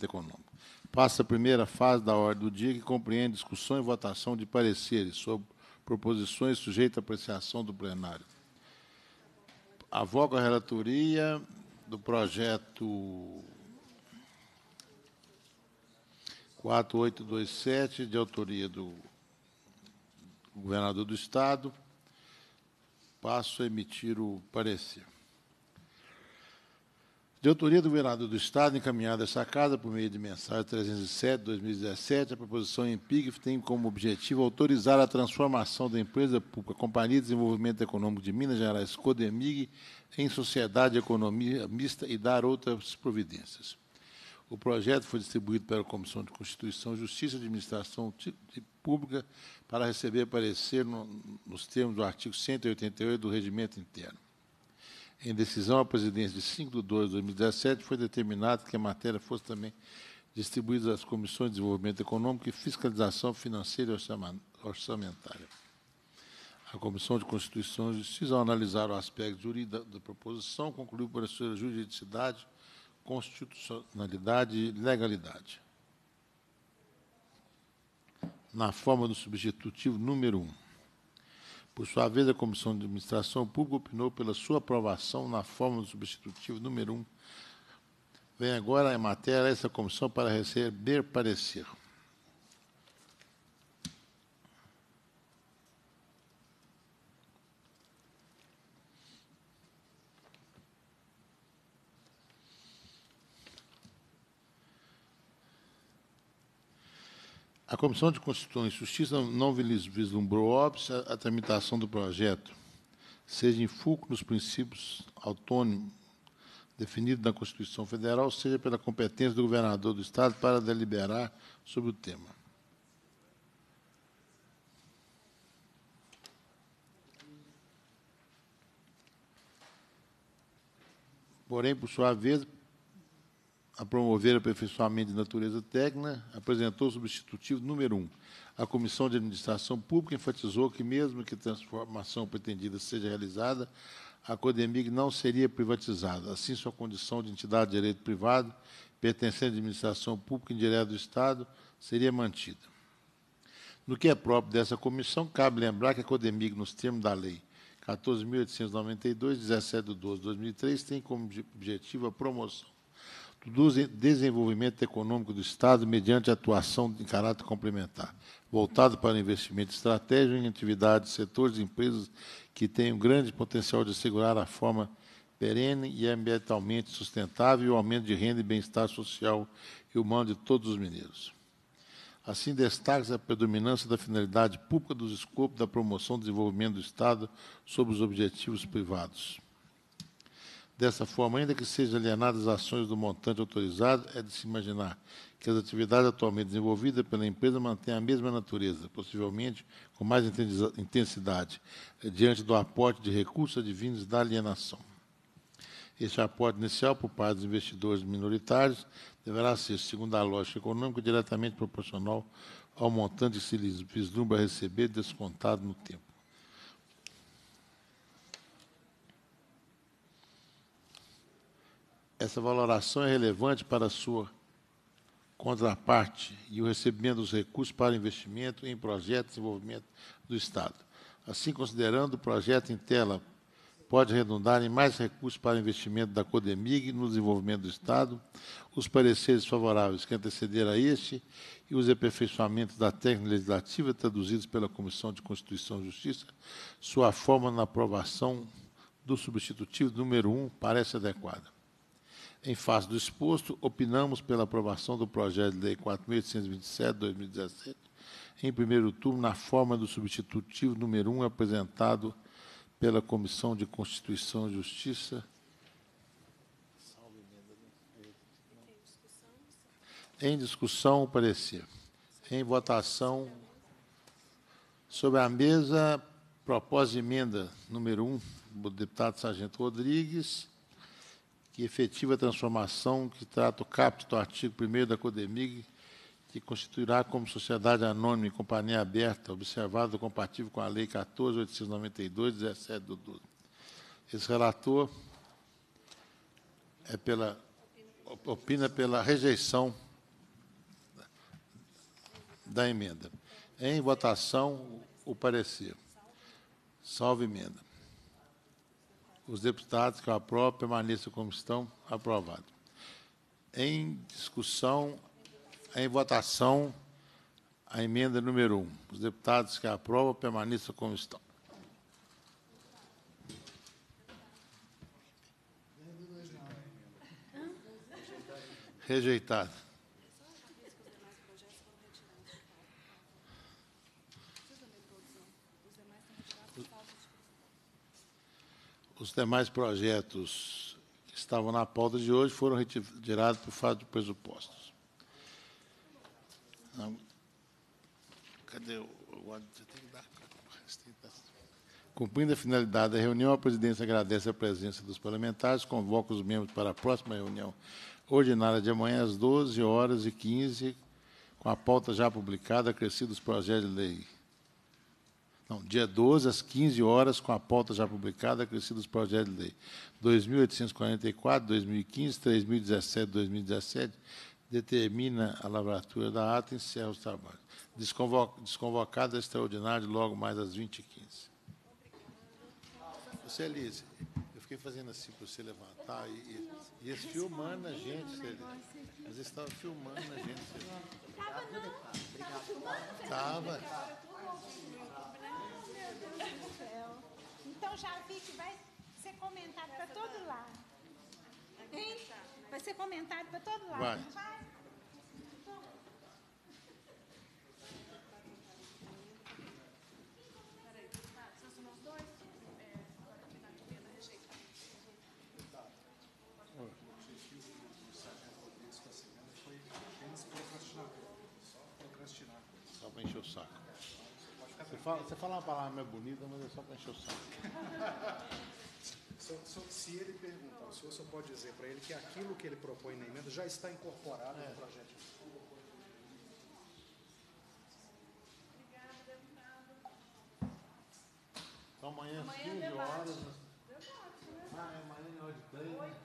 Desenvolvimento Econômico. Passa a primeira fase da ordem do dia, que compreende discussão e votação de pareceres sobre proposições sujeitas à apreciação do plenário. Avoco a relatoria do projeto 4827, de autoria do governador do Estado. Passo a emitir o parecer. De autoria do governador do Estado, encaminhada a essa Casa por meio de mensagem 307/2017, a proposição em PIC tem como objetivo autorizar a transformação da empresa pública Companhia de Desenvolvimento Econômico de Minas Gerais, Codemig, em sociedade de economia mista e dar outras providências. O projeto foi distribuído pela Comissão de Constituição, Justiça e Administração Pública para receber parecer nos termos do artigo 188 do Regimento Interno. Em decisão à presidência de 5/2/2017, foi determinado que a matéria fosse também distribuída às Comissões de Desenvolvimento Econômico e Fiscalização Financeira e Orçamentária. A Comissão de Constituição e Justiça, ao analisar o aspecto jurídico da proposição, concluiu por a sua juridicidade, constitucionalidade e legalidade. Na forma do substitutivo número 1. Por sua vez, a Comissão de Administração Pública opinou pela sua aprovação na forma do substitutivo número 1. Vem agora em matéria essa comissão para receber parecer. A Comissão de Constituição e Justiça não vislumbrou óbvio a tramitação do projeto, seja em fulcro nos princípios autônomos definidos na Constituição Federal, seja pela competência do governador do Estado para deliberar sobre o tema. Porém, por sua vez, a promover o aperfeiçoamento de natureza técnica, apresentou o substitutivo número 1. A Comissão de Administração Pública enfatizou que, mesmo que a transformação pretendida seja realizada, a Codemig não seria privatizada. Assim, sua condição de entidade de direito privado, pertencente à administração pública indireta do Estado, seria mantida. No que é próprio dessa comissão, cabe lembrar que a Codemig, nos termos da Lei 14.892, 17/12/2003, tem como objetivo a promoção do desenvolvimento econômico do Estado mediante atuação em caráter complementar, voltado para o investimento estratégico em atividades, setores e empresas que têm um grande potencial de assegurar a forma perene e ambientalmente sustentável e o aumento de renda e bem-estar social e humano de todos os mineiros. Assim, destaca-se a predominância da finalidade pública dos escopos da promoção do desenvolvimento do Estado sobre os objetivos privados. Dessa forma, ainda que sejam alienadas as ações do montante autorizado, é de se imaginar que as atividades atualmente desenvolvidas pela empresa mantêm a mesma natureza, possivelmente com mais intensidade, diante do aporte de recursos advindos da alienação. Este aporte inicial, por parte dos investidores minoritários, deverá ser, segundo a lógica econômica, diretamente proporcional ao montante que se lhes vislumbra receber descontado no tempo. Essa valoração é relevante para a sua contraparte e o recebimento dos recursos para investimento em projetos de desenvolvimento do Estado. Assim, considerando o projeto em tela pode redundar em mais recursos para investimento da Codemig no desenvolvimento do Estado, os pareceres favoráveis que antecederam a este e os aperfeiçoamentos da técnica legislativa traduzidos pela Comissão de Constituição e Justiça, sua forma na aprovação do substitutivo número 1 parece adequada. Em face do exposto, opinamos pela aprovação do projeto de lei 4.827/2017, em primeiro turno, na forma do substitutivo número 1, apresentado pela Comissão de Constituição e Justiça. Em discussão, o parecer. Em votação, sobre a mesa, proposta de emenda número 1, do deputado Sargento Rodrigues, que efetiva a transformação que trata o caput do artigo 1º da Codemig, que constituirá como sociedade anônima e companhia aberta, observado compatível com a Lei 14.892, 17/12. Esse relator opina pela rejeição da emenda. Em votação, o parecer. Salvo emenda. Os deputados que aprovam permaneçam como estão. Aprovado. Em discussão, em votação, a emenda número 1. Os deputados que aprovam permaneçam como estão. Rejeitado. Os demais projetos que estavam na pauta de hoje foram retirados por falta de pressupostos. Não. Cadê o... Você tem que dar... Cumprindo a finalidade da reunião, a presidência agradece a presença dos parlamentares, convoca os membros para a próxima reunião ordinária de amanhã às 12h15, com a pauta já publicada, acrescidos projetos de lei. Não, dia 12, às 15 horas, com a pauta já publicada, acrescidos projetos de lei 2.844, 2015, 3.017, 2017, determina a lavratura da ata e encerra os trabalhos. Desconvocada extraordinária, logo mais às 20h15. Você, Elise, eu fiquei fazendo assim para você levantar e eles filmando a gente, Elise. Eles estavam filmando a gente. Estava não. Estava filmando? Estava. Meu Deus do céu. Então já vi que vai ser comentado para todo lado. Hein? Vai ser comentado para todo lado. Vai. Não vai? Só para encher o saco. Você fala uma palavra mais bonita, mas é só para encher o saco. Se ele perguntar, o senhor só pode dizer para ele que aquilo que ele propõe na emenda já está incorporado no projeto de lei. Obrigada, deputado. Então, amanhã às 15 horas. Ah, é amanhã é hora de 3.